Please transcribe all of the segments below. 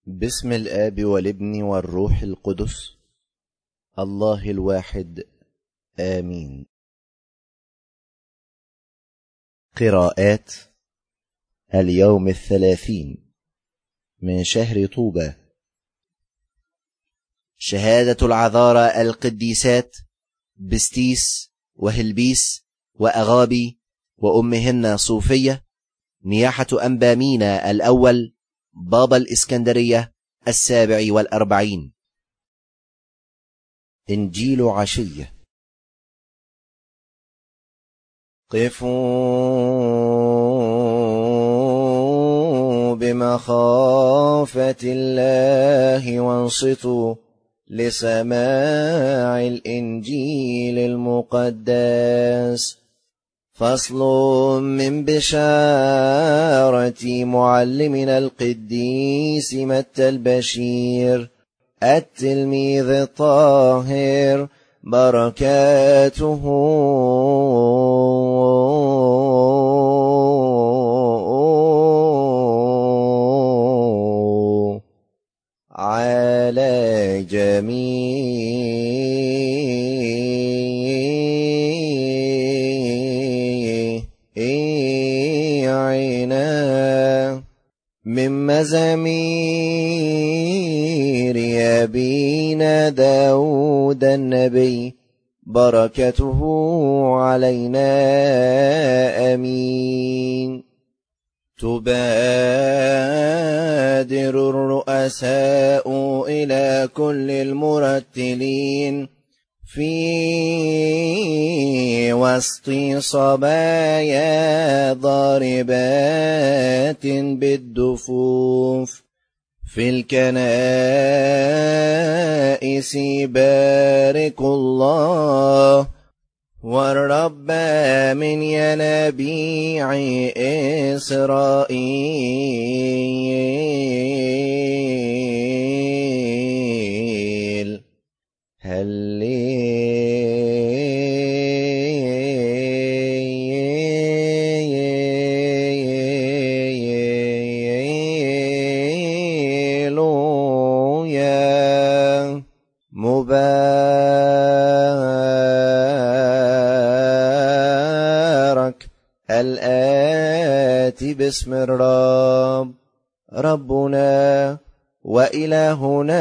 باسم الآب والابن والروح القدس الله الواحد آمين. قراءات اليوم 30 من شهر طوبى. شهادة العذارى القديسات بستيس وهلبيس وأغابي وأمهن صوفية، نياحة أنبا مينا الأول بابا الإسكندرية 47. إنجيل عشية. قفوا بمخافة الله وانصتوا لسماع الإنجيل المقدس. فصل من بشارة معلمنا القديس متى البشير التلميذ الطاهر، بركاته على جميعنا. من مزامير أبينا داود النبي، بركته علينا آمين. تبادر الرؤساء إلى كل المرتلين في وسط صبايا ضاربات بالدفوف، في الكنائس باركوا الله والرب من ينابيع إسرائيل. هللويا. مبارك الآتي باسم الرب، ربنا وإلهنا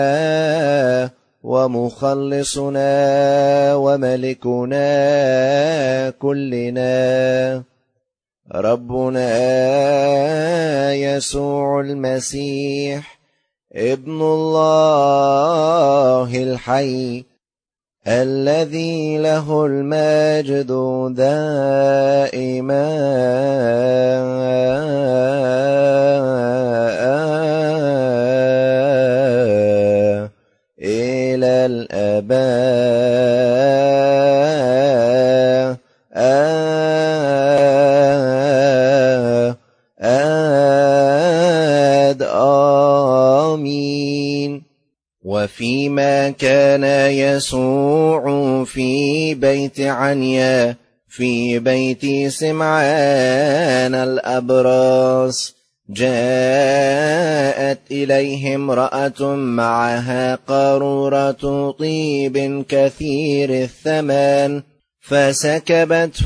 ومخلصنا وملكنا كلنا، ربنا يسوع المسيح ابن الله الحي، الذي له المجد دائما إلى الآباء آمين. وفيما كان يسوع في بيت عنيا في بيت سمعان الأبرص، جاءت إليه امرأة معها قارورة طيب كثير الثمن، فسكبته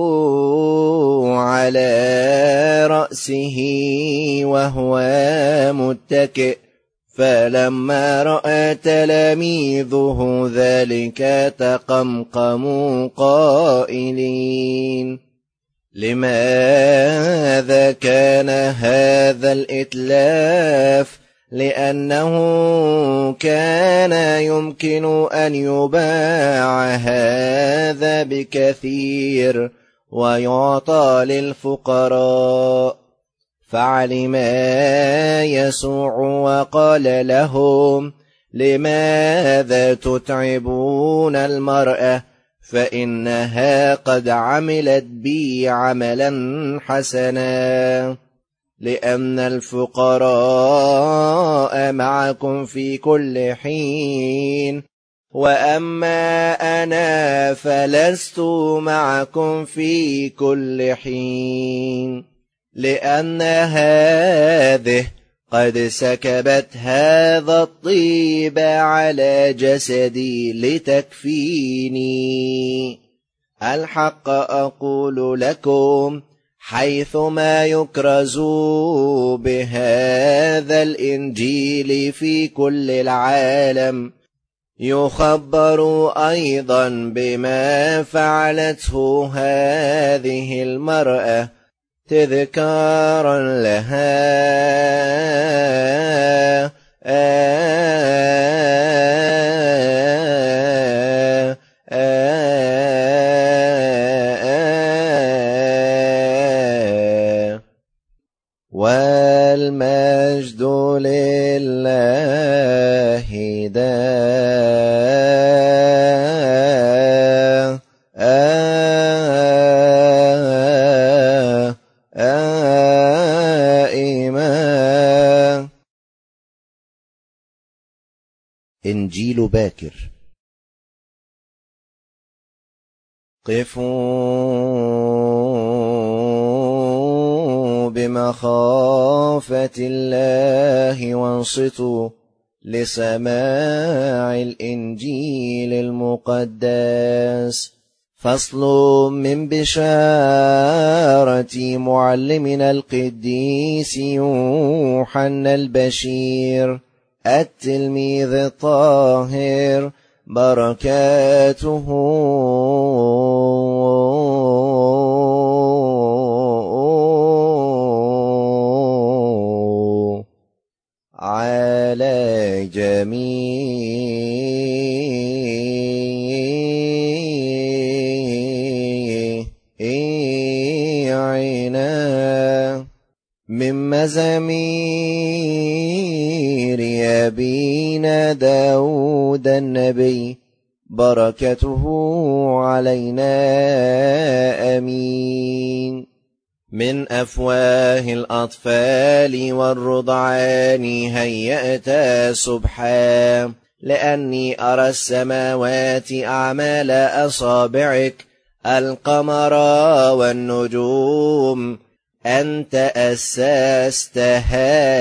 على رأسه وهو متكئ. فلما رأى تلاميذه ذلك تقمقموا قائلين: لماذا كان هذا الإتلاف؟ لأنه كان يمكن أن يباع هذا بكثير ويعطى للفقراء. فعلم يسوع وقال لهم: لماذا تتعبون المرأة؟ فإنها قد عملت بي عملا حسنا، لأن الفقراء معكم في كل حين، وأما أنا فلست معكم في كل حين. لأن هذه قد سكبت هذا الطيب على جسدي لتكفيني. الحق أقول لكم، حيثما يكرز بهذا الإنجيل في كل العالم، يخبر أيضا بما فعلته هذه المرأة تذكارا لها. والمجد لله دائما. إنجيل باكر. قفوا بمخافة الله وانصتوا لسماع الإنجيل المقدس. فصل من بشارة معلمنا القديس يوحنا البشير التلميذ الطاهر، بركاته على جميعنا. من مزامير أبينا داود النبي، بركته علينا آمين. من أفواه الأطفال والرضعان هيأت سبحا، لأني أرى السماوات أعمال أصابعك، القمر والنجوم أنت أسستها.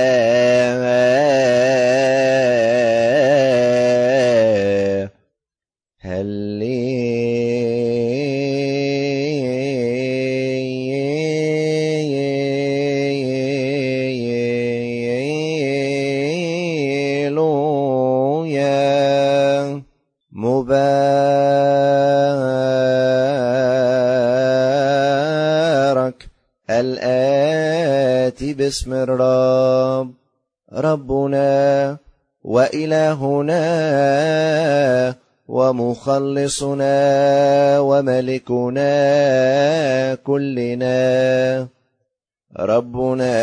هللويا. مبارك الآتي باسم الرب، ربنا وإلهنا ومخلصنا وملكنا كلنا، ربنا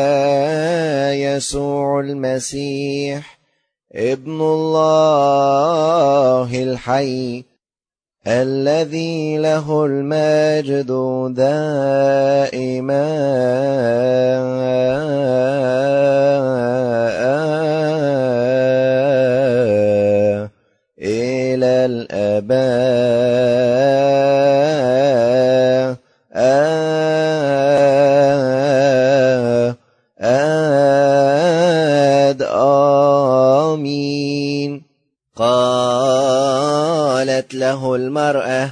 يسوع المسيح ابن الله الحي، الذي له المجد دائما إلى الآباء. آمين. قالت له المرأة: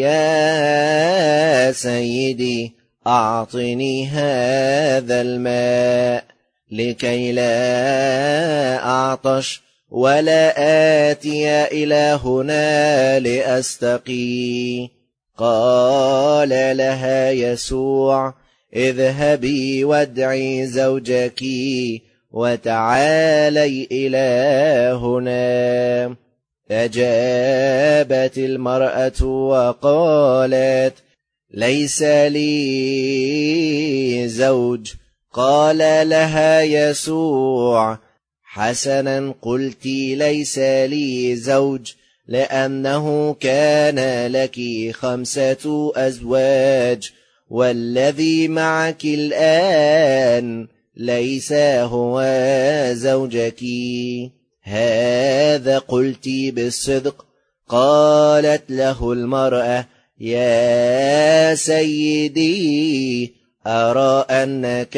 يا سيدي، أعطني هذا الماء لكي لا أعطش ولا آتي إلى هنا لأستقي. قال لها يسوع: اذهبي وادعي زوجك وتعالي إلى هنا. أجابت المرأة وقالت: ليس لي زوج. قال لها يسوع: حسنا قلت ليس لي زوج، لأنه كان لك 5 أزواج، والذي معك الآن ليس هو زوجك. هذا قلت بالصدق. قالت له المرأة: يا سيدي، أرى أنك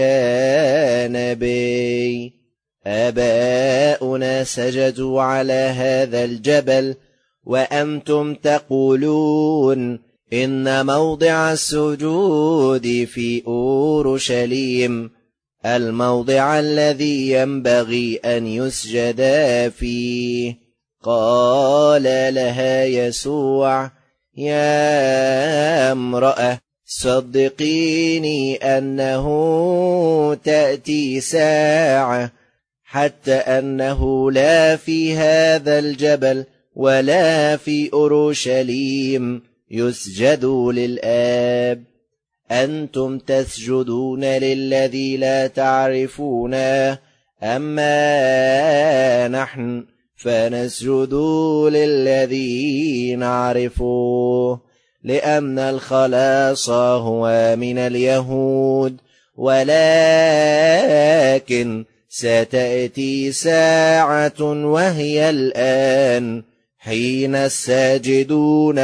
نبي. آباؤنا سجدوا على هذا الجبل وأنتم تقولون إن موضع السجود في أورشليم، الموضع الذي ينبغي أن يسجد فيه. قال لها يسوع: يا امرأة، صدقيني أنه تأتي ساعة حتى أنه لا في هذا الجبل ولا في أورشليم يسجد للآب. أنتم تسجدون للذي لا تعرفون، أما نحن فنسجد للذي نعرفه، لأن الخلاص هو من اليهود. ولكن ستأتي ساعة وهي الآن حين الساجدون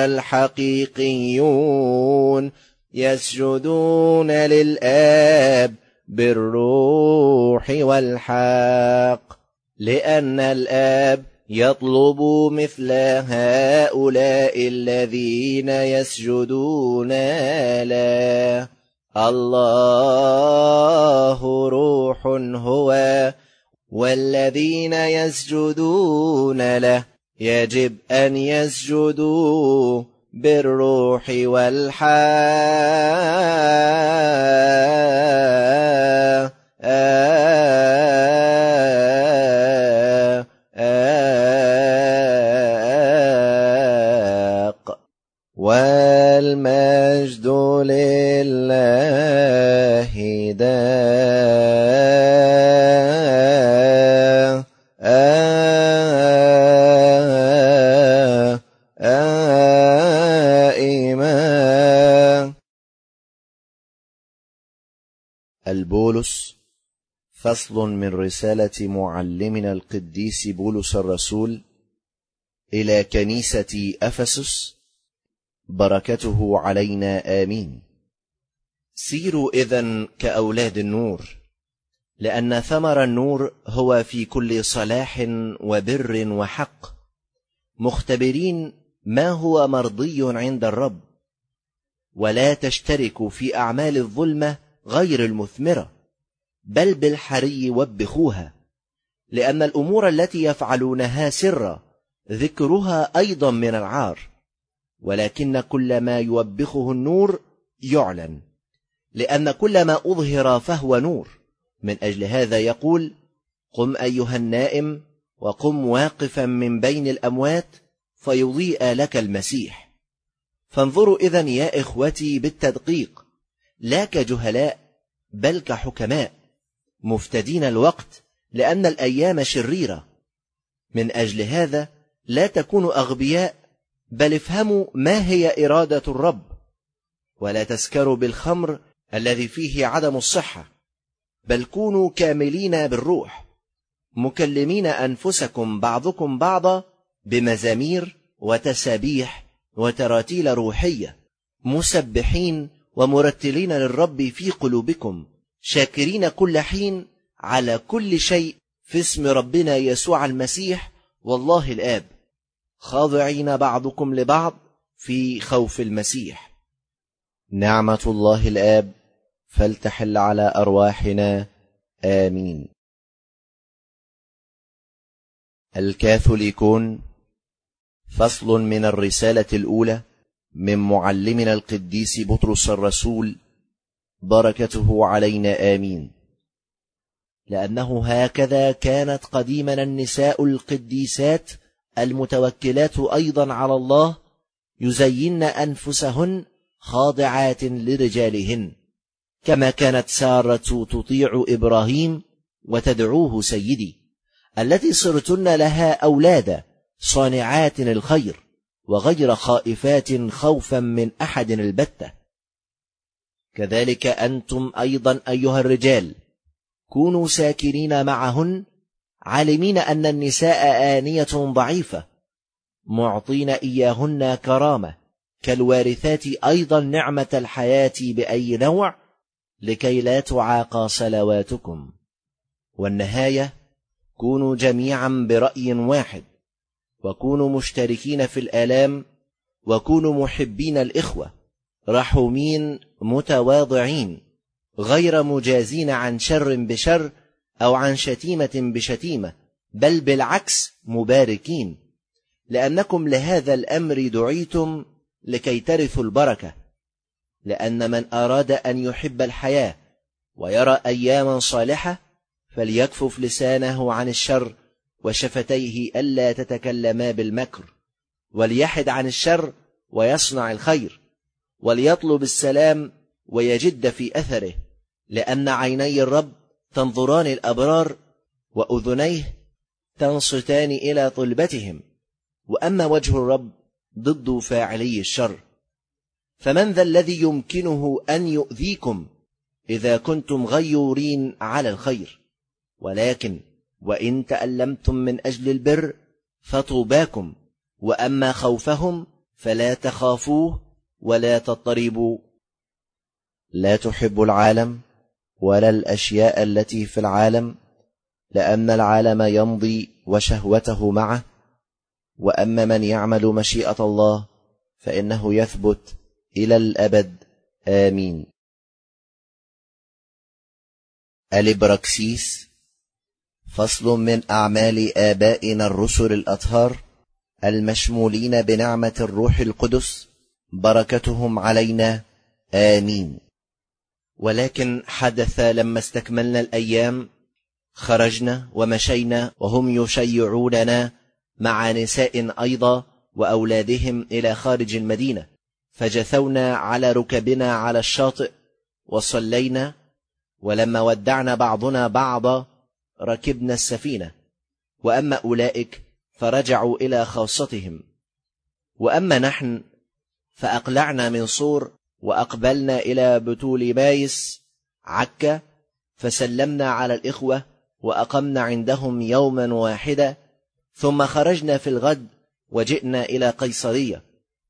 الحقيقيون يسجدون للآب بالروح والحق، لأن الآب يطلب مثل هؤلاء الذين يسجدون له. الله روح هو، والذين يسجدون له يجب أن يسجدوا بالروح والحق. والمجد لله دائما. البولس، فصل من رسالة معلمنا القديس بولس الرسول إلى كنيسة أفسس، بركته علينا آمين. سيروا إذن كأولاد النور، لأن ثمر النور هو في كل صلاح وبر وحق، مختبرين ما هو مرضي عند الرب، ولا تشتركوا في أعمال الظلمة غير المثمرة، بل بالحري وبخوها، لأن الأمور التي يفعلونها سرا ذكرها أيضا من العار، ولكن كل ما يوبخه النور يعلن، لأن كل ما أظهر فهو نور. من أجل هذا يقول: قم أيها النائم، وقم واقفا من بين الأموات، فيضيء لك المسيح. فانظروا إذن يا إخوتي بالتدقيق، لا كجهلاء بل كحكماء، مفتدين الوقت، لأن الأيام شريرة. من أجل هذا لا تكونوا أغبياء، بل افهموا ما هي إرادة الرب، ولا تسكروا بالخمر الذي فيه عدم الصحة، بل كونوا كاملين بالروح، مكلمين أنفسكم بعضكم بعضا بمزامير وتسابيح وتراتيل روحية، مسبحين ومرتلين للرب في قلوبكم، شاكرين كل حين على كل شيء في اسم ربنا يسوع المسيح والله الآب، خاضعين بعضكم لبعض في خوف المسيح. نعمة الله الآب فلتحل على أرواحنا آمين. الكاثوليكون، فصل من الرسالة الأولى من معلمنا القديس بطرس الرسول، بركته علينا آمين. لأنه هكذا كانت قديما النساء القديسات المتوكلات أيضا على الله يزين أنفسهن خاضعات لرجالهن، كما كانت سارة تطيع إبراهيم وتدعوه سيدي، التي صرتن لها أولادا صانعات الخير، وغير خائفات خوفا من أحد البتة. كذلك أنتم أيضا أيها الرجال كونوا ساكنين معهن، عالمين أن النساء آنية ضعيفة، معطين إياهن كرامة، كالوارثات أيضا نعمة الحياة بأي نوع، لكي لا تعاقى صلواتكم. والنهاية: كونوا جميعا برأي واحد، وكونوا مشتركين في الآلام، وكونوا محبين الإخوة، رحومين متواضعين، غير مجازين عن شر بشر أو عن شتيمة بشتيمة، بل بالعكس مباركين، لأنكم لهذا الأمر دعيتم لكي ترثوا البركة. لأن من أراد أن يحب الحياة ويرى أياما صالحة فليكفف لسانه عن الشر وشفتيه ألا تتكلما بالمكر، وليحد عن الشر ويصنع الخير، وليطلب السلام ويجد في أثره، لأن عيني الرب تنظران الأبرار، وأذنيه تنصتان إلى طلبتهم، وأما وجه الرب ضد فاعلي الشر. فمن ذا الذي يمكنه أن يؤذيكم إذا كنتم غيورين على الخير؟ ولكن وإن تألمتم من أجل البر فطوباكم، وأما خوفهم فلا تخافوه ولا تضطربوا. لا تحب العالم ولا الأشياء التي في العالم، لأن العالم يمضي وشهوته معه، وأما من يعمل مشيئة الله فإنه يثبت إلى الأبد. آمين. الإبراكسيس. فصل من أعمال آبائنا الرسل الأطهار المشمولين بنعمة الروح القدس، بركتهم علينا. آمين. ولكن حدث لما استكملنا الأيام خرجنا ومشينا وهم يشيعوننا مع نساء أيضا وأولادهم إلى خارج المدينة، فجثونا على ركبنا على الشاطئ وصلينا، ولما ودعنا بعضنا بعضا ركبنا السفينة. وأما أولئك فرجعوا إلى خاصتهم، وأما نحن فأقلعنا من صور وأقبلنا إلى بتوليمايس عكا، فسلمنا على الإخوة وأقمنا عندهم يوما واحدا، ثم خرجنا في الغد وجئنا إلى قيصرية،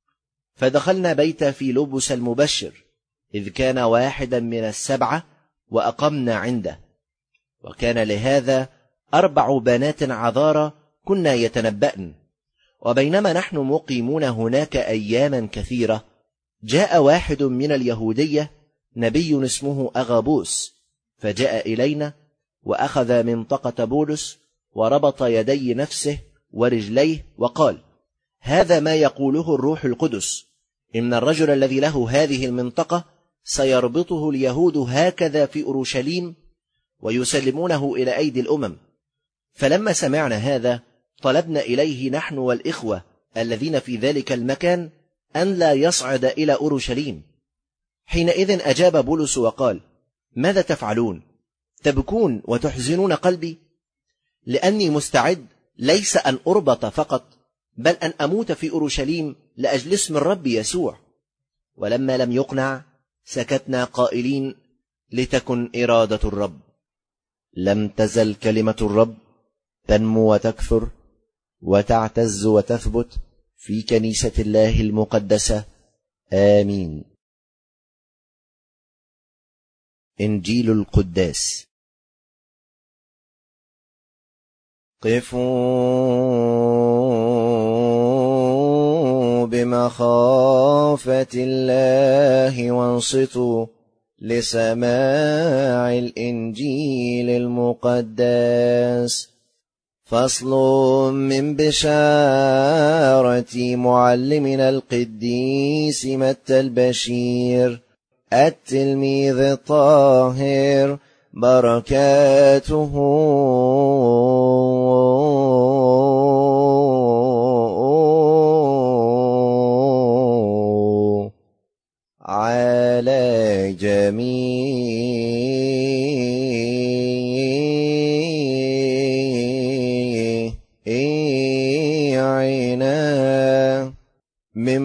فدخلنا بيت فيلبس المبشر إذ كان واحدا من السبعة وأقمنا عنده. وكان لهذا 4 بنات عذارى كنا يتنبأن. وبينما نحن مقيمون هناك أياما كثيرة جاء واحد من اليهودية نبي اسمه أغابوس، فجاء إلينا وأخذ منطقة بولس وربط يدي نفسه ورجليه وقال: هذا ما يقوله الروح القدس، إن الرجل الذي له هذه المنطقة سيربطه اليهود هكذا في أورشليم ويسلمونه إلى أيدي الأمم. فلما سمعنا هذا طلبنا إليه نحن والإخوة الذين في ذلك المكان أن لا يصعد إلى أورشليم. حينئذ أجاب بولس وقال: ماذا تفعلون؟ تبكون وتحزنون قلبي؟ لأني مستعد ليس أن أربط فقط، بل أن أموت في أورشليم لأجل اسم الرب يسوع. ولما لم يقنع سكتنا قائلين: لتكن إرادة الرب. لم تزل كلمة الرب تنمو وتكثر وتعتز وتثبت في كنيسة الله المقدسة. آمين. إنجيل القداس. قفوا بمخافة الله وانصتوا لسماع الإنجيل المقدس. فصل من بشارة معلمنا القديس متى البشير التلميذ الطاهر، بركاته على جميعنا من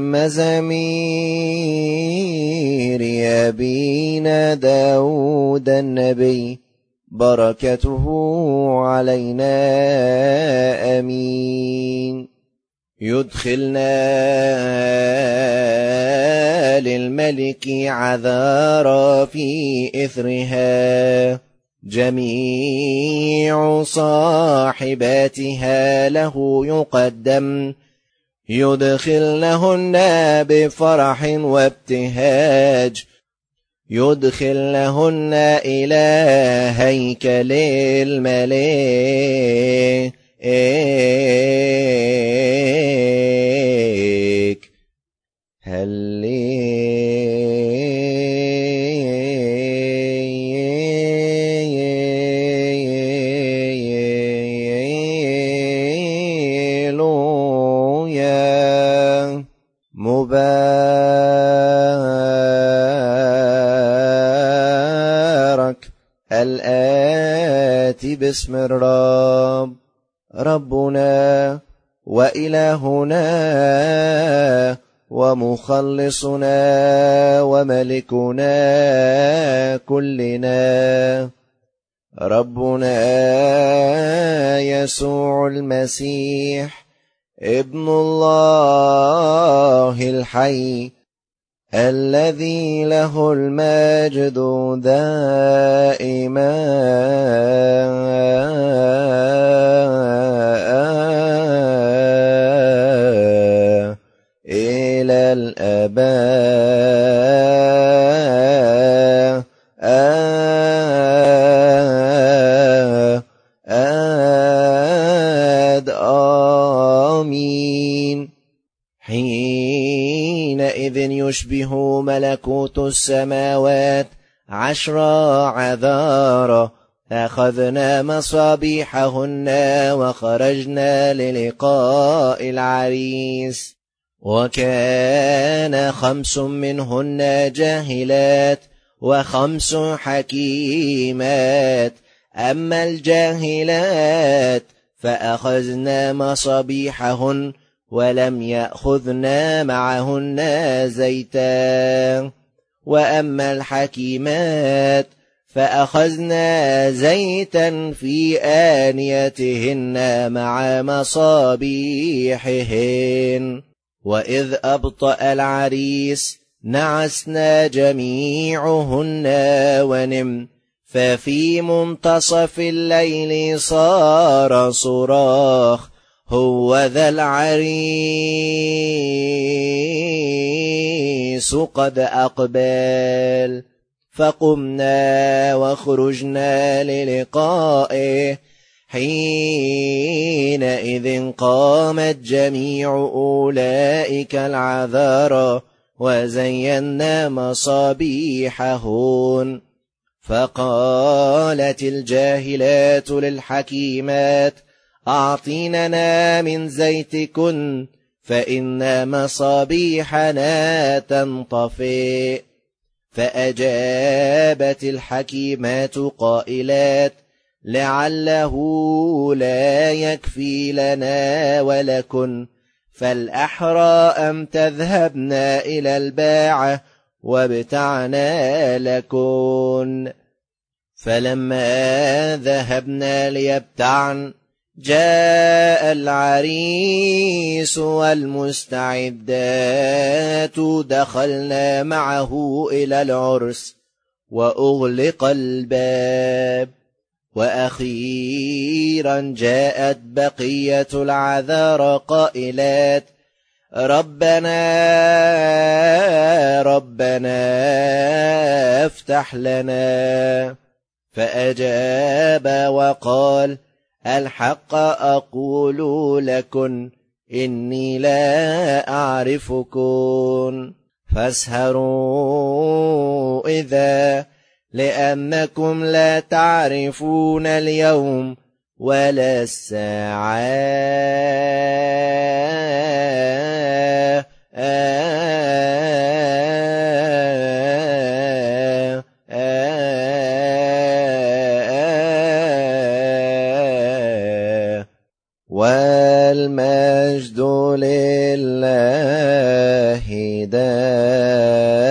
مزامير أبينا داود النبي، بركته علينا. آمين. يدخلنا للملك عذارى في إثرها، جميع صاحباتها له يقدم، يدخلنهن بفرح وابتهاج، يدخلنهن إلى هيكل الملك. هللويا. مبارك الآتي باسم الرب، ربنا وإلهنا ومخلصنا وملكنا كلنا، ربنا يسوع المسيح ابن الله الحي، الذي له المجد دائما إلى الآباء. آمين. حينئذ يشبه ملكوت السماوات 10 عذارى، أخذنا مصابيحهن وخرجنا للقاء العريس، وكان 5 منهن جاهلات و5 حكيمات. أما الجاهلات فأخذنا مصابيحهن ولم يأخذنا معهن زيتا، وأما الحكيمات فأخذنا زيتا في آنيتهن مع مصابيحهن. وإذ أبطأ العريس نعسنا جميعهن ونم، ففي منتصف الليل صار صراخ، هو ذا العريس قد أقبل. فقمنا وخرجنا للقائه، حينئذ قامت جميع أولئك العذارى وزينا مصابيحهن. فقالت الجاهلات للحكيمات: أعطيننا من زيتكن، فإن مصابيحنا تنطفئ. فأجابت الحكيمات قائلات: لعله لا يكفي لنا ولكن، فالأحرى أم تذهبنا إلى الباعة وابتعنا لكن. فلما ذهبنا ليبتعن جاء العريس والمستعدات، دخلنا معه إلى العرس وأغلق الباب. وأخيرا جاءت بقية العذارى قائلات: ربنا افتح لنا. فأجاب وقال: الحق أقول لكم إني لا أعرفكم، فاسهروا إذا، لأنكم لا تعرفون اليوم ولا الساعة. والمجد لله دائما.